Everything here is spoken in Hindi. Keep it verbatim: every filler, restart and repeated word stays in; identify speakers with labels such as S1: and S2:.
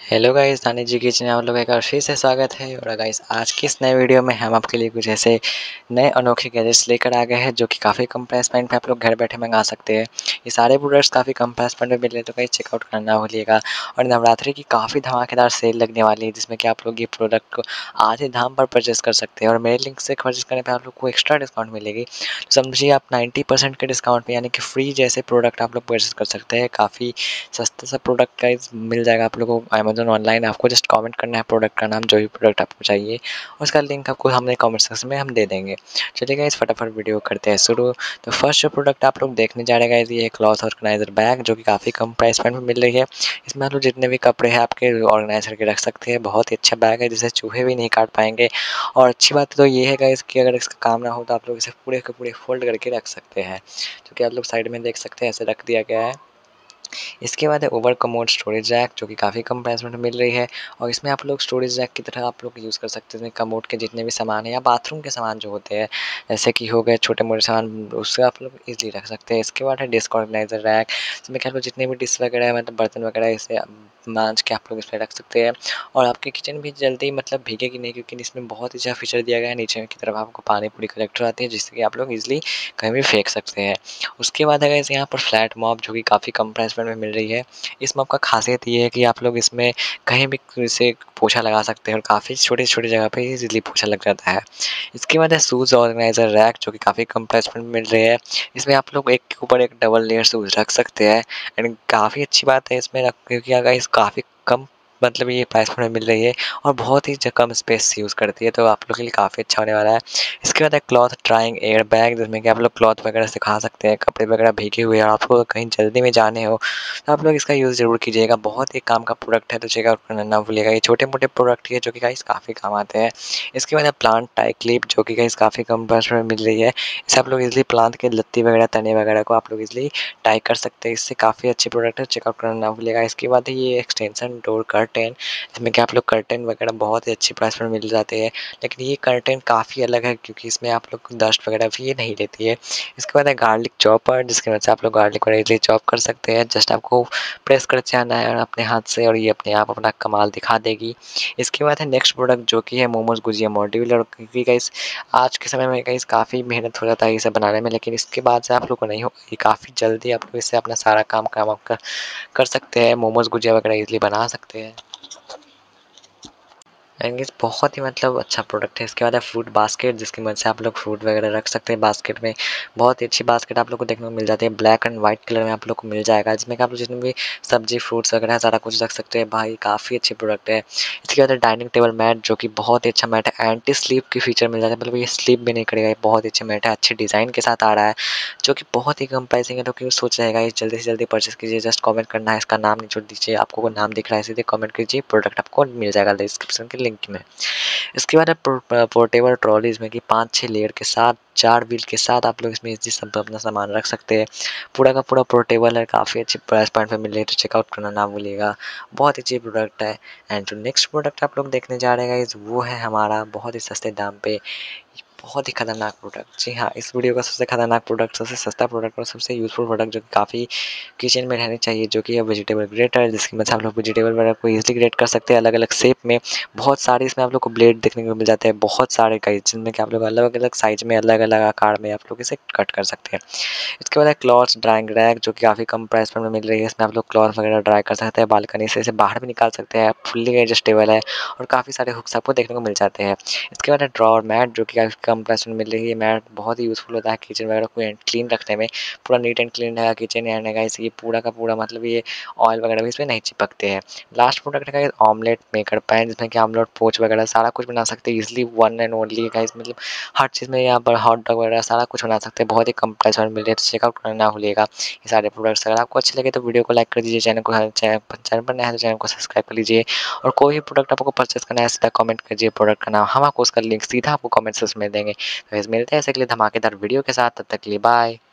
S1: Hello guys, Danish ji kitchen में आप लोगों का फिर से स्वागत है। और गाइस आज की इस नए वीडियो में हम आपके लिए कुछ ऐसे नए अनोखे गैजेट्स लेकर आ गए हैं जो कि काफ़ी कम प्राइस पॉइंट पे आप लोग घर बैठे मंगा सकते हैं। ये सारे प्रोडक्ट्स काफ़ी कम प्राइस पॉइंट पे मिल रहे हैं, तो गाइस चेकआउट करना भूलिएगा। और नवरात्रि की काफ़ी धमाकेदार सेल लगने वाली है जिसमें कि आप लोग ये प्रोडक्ट को आधे दाम पर परचेस कर सकते हैं और मेरे लिंक से परचेस करने पर आप लोग को एक्स्ट्रा डिस्काउंट मिलेगी। तो समझिए आप नाइन्टी परसेंट के डिस्काउंट में यानी कि फ्री जैसे प्रोडक्ट आप लोग परचेस कर सकते हैं। काफ़ी सस्ते सा प्रोडक्ट गाइस मिल जाएगा आप लोगों को अमेज़न ऑनलाइन। आपको जस्ट कमेंट करना है प्रोडक्ट का नाम, जो भी प्रोडक्ट आपको चाहिए, उसका लिंक आपको हमने कमेंट सेक्शन में हम दे देंगे। चलिए गाइस फटाफट वीडियो करते हैं शुरू। तो फर्स्ट जो प्रोडक्ट आप लोग देखने जा रहे हैं गाइस, ये क्लॉथ ऑर्गेनाइजर बैग जो कि काफ़ी कम प्राइस पॉइंट में मिल रही है। इसमें आप लोग जितने भी कपड़े हैं आपके ऑर्गेनाइज करके रख सकते हैं। बहुत ही अच्छा बैग है जिसे चूहे भी नहीं काट पाएंगे। और अच्छी बात तो ये है गाइस कि अगर इसका काम ना हो तो आप लोग इसे पूरे के पूरे फोल्ड करके रख सकते हैं, जो कि आप लोग साइड में देख सकते हैं ऐसे रख दिया गया है। इसके बाद है ओवर कमोड स्टोरेज रैक जो कि काफ़ी कम प्राइस में मिल रही है। और इसमें आप लोग स्टोरेज रैक की तरह आप लोग यूज़ कर सकते हैं। इसमें कमोड के जितने भी सामान है या बाथरूम के सामान जो होते हैं, जैसे कि हो गए छोटे मोटे सामान, उससे आप लोग ईजिली रख सकते हैं। इसके बाद है डिस्क ऑर्गेनाइजर रैक, इसमें क्या आप लोग जितने भी डिश वगैरह है मतलब बर्तन वगैरह इसे मांज के आप लोग इस पर रख सकते हैं। और आपकी किचन भी जल्दी मतलब भीगेगी नहीं, क्योंकि इसमें बहुत ही अच्छा फीचर दिया गया है। नीचे की तरफ आपको पानी पूरी कलेक्टर आती है जिससे कि आप लोग ईजिली कहीं भी फेंक सकते हैं। उसके बाद है यहाँ पर फ्लैट मॉप जो कि काफ़ी कम प्राइस में मिल रही है। इस मॉप का खासियत ये है कि आप लोग इसमें कहीं भी इसे पोछा लगा सकते हैं और काफ़ी छोटी-छोटी जगह पे इज़िली पोछा लग जाता है। इसके बाद है शूज़ ऑर्गेनाइज़र रैक जो कि काफ़ी कम प्राइस में मिल रही है। इसमें आप लोग एक के ऊपर एक डबल लेयर शूज़ रख सकते हैं। एंड काफ़ी अच्छी बात है इसमें रख, क्योंकि अगर इस काफ़ी कम मतलब ये प्राइस में मिल रही है और बहुत ही ज कम स्पेस यूज़ करती है, तो आप लोग के लिए काफ़ी अच्छा होने वाला है। इसके बाद है क्लॉथ ड्राइंग एयर बैग, जिसमें कि आप लोग क्लॉथ वगैरह सुखा सकते हैं। कपड़े वगैरह भीगे हुए हैं और आपको कहीं जल्दी में जाने हो तो आप लोग इसका यूज़ ज़रूर कीजिएगा। बहुत ही काम का प्रोडक्ट है, तो चेकआउट करना ना भूलिएगा। ये छोटे-मोटे प्रोडक्ट ही है जो कि गाइस काफ़ी काम आते हैं। इसके बाद है प्लांट टाई क्लिप जो कि गाइस काफ़ी कम प्राइस में मिल रही है। इससे आप लोग इज़िली प्लांट के लत्ती वगैरह, तने वगैरह को आप लोग इज़िली टाई कर सकते हैं। इससे काफ़ी अच्छी प्रोडक्ट है, चेकआउट करना ना भूलिएगा। इसके बाद है ये एक्सटेंशन डोर कर्टेन, जिसमें कि आप लोग कर्टेन वगैरह बहुत ही अच्छी प्राइस में मिल जाते हैं। लेकिन ये कर्टेन काफ़ी अलग है क्योंकि इसमें आप लोग डस्ट वगैरह भी ये नहीं लेती है। इसके बाद है गार्लिक चॉपर, जिसकी वजह से आप लोग गार्लिक वगैरह इज़िली चॉप कर सकते हैं। जस्ट आपको प्रेस करते आना है और अपने हाथ से, और ये अपने आप अपना कमाल दिखा देगी। इसके बाद है नेक्स्ट प्रोडक्ट जो कि है मोमोज गुजिया मॉड्यूल। और क्योंकि गाइस आज के समय में गाइस काफ़ी मेहनत हो जाता है इसे बनाने में, लेकिन इसके बाद से आप लोग को नहीं होगा। ये काफ़ी जल्दी आप लोग इससे अपना सारा काम काम आप कर, कर सकते हैं। मोमोज गुजिया वगैरह इज़िली बना सकते हैं। एंड गाइस बहुत ही मतलब अच्छा प्रोडक्ट है। इसके बाद है फ्रूट बास्केट, जिसकी मदद से आप लोग फ्रूट वगैरह रख सकते हैं बास्केट में। बहुत ही अच्छी बास्केट आप लोग को देखने को मिल जाती है। ब्लैक एंड व्हाइट कलर में आप लोग को मिल जाएगा, जिसमें कि आप लोग जितने भी सब्जी फ्रूट्स वगैरह सारा कुछ रख सकते हैं। भाई काफ़ी अच्छी प्रोडक्ट है। इसके बाद है डाइनिंग टेबल मैट जो कि बहुत ही अच्छा मैट है। एंटी स्लिप की फीचर मिल जाता है, मतलब ये स्लिप भी नहीं करेगा। ये बहुत ही अच्छा मैट है, अच्छे डिज़ाइन के साथ आ रहा है, जो कि बहुत ही कम प्राइसिंग है। तो क्यों सोच रहेगा ये जल्दी से जल्दी परचेस कीजिए। जस्ट कमेंट करना है, इसका नाम निचोड़ दीजिए। आपको नाम दिख रहा है सीधे कमेंट कीजिए, प्रोडक्ट आपको मिल जाएगा डिस्क्रिप्शन के लिंक में। इसके बाद है पोर पोर्टेबल ट्रॉली, इसमें कि पाँच छह लेयर के साथ, चार व्हील के साथ आप लोग इसमें इज़िली सब अपना सामान रख सकते हैं। पूरा का पूरा पोर्टेबल है, काफ़ी अच्छी प्राइस पॉइंट पे मिल रही है, तो चेकआउट करना ना भूलिएगा। बहुत अच्छी प्रोडक्ट है। एंड जो नेक्स्ट प्रोडक्ट आप लोग देखने जा रहे हैं गाइस, वो है हमारा बहुत ही सस्ते दाम पे बहुत ही खतरनाक प्रोडक्ट। जी हाँ, इस वीडियो का सबसे खतरनाक प्रोडक्ट, सबसे सस्ता प्रोडक्ट और सबसे यूज़फुल प्रोडक्ट जो कि काफ़ी किचन में रहनी चाहिए, जो कि है वेजिटेबल ग्रेटर, जिसकी मदद से आप लोग वेजिटेबल वगैरह को ईज़िली ग्रेट कर सकते हैं अलग-अलग शेप में। बहुत सारे इसमें आप लोग को ब्लेड देखने को मिल जाते हैं, बहुत सारे गाइस, जिनमें कि आप लोग अलग-अलग साइज़ में, अलग-अलग आकार में आप लोग इसे कट कर सकते हैं। इसके बाद है क्लॉथ्स ड्राइंग रैक, जो कि काफ़ी कम प्राइस में मिल रही है। इसमें आप लोग क्लॉथ वगैरह ड्राई कर सकते हैं, बालकनी से इसे बाहर भी निकाल सकते हैं। फुल्ली एडजस्टेबल है और काफ़ी सारे हुक्स आपको देखने को मिल जाते हैं। इसके बाद है ड्रॉवर मैट, जो कि काफ़ी कम प्राइस में मिल रही है। ये मैट बहुत ही यूज़फुल होता है किचन वगैरह को क्लीन रखने में। पूरा नीट एंड क्लीन रहेगा किचन एंड गाइस, ये पूरा का पूरा मतलब ये ऑयल वगैरह भी इसमें नहीं चिपकते हैं। लास्ट प्रोडक्ट है गाइस ऑमलेट मेकर पैन, जिसमें कि ऑमलेट पोच वगैरह सारा कुछ बना सकते हैं easily, one and only guys. मतलब हर चीज़ में यहाँ पर हॉट डॉग वगैरह सारा कुछ बना सकते हैं, बहुत ही कम प्राइस में मिल रही है, तो चेकआउट करना ना भूलिएगा ये सारे प्रोडक्ट्स। अगर आपको अच्छे लगे तो वीडियो को लाइक कर दीजिए, चैनल को चैनल चैनल पर नया है तो चैनल को सब्सक्राइब कर लीजिए। और कोई भी प्रोडक्ट आपको परचेस करना है सीधा कमेंट कीजिए प्रोडक्ट का नाम, हम आपको उसका लिंक सीधा आपको कमेंट सेक्शन में देंगे। तो मिलते हैं ऐसे के लिए धमाकेदार वीडियो के साथ, तब तक के लिए बाय।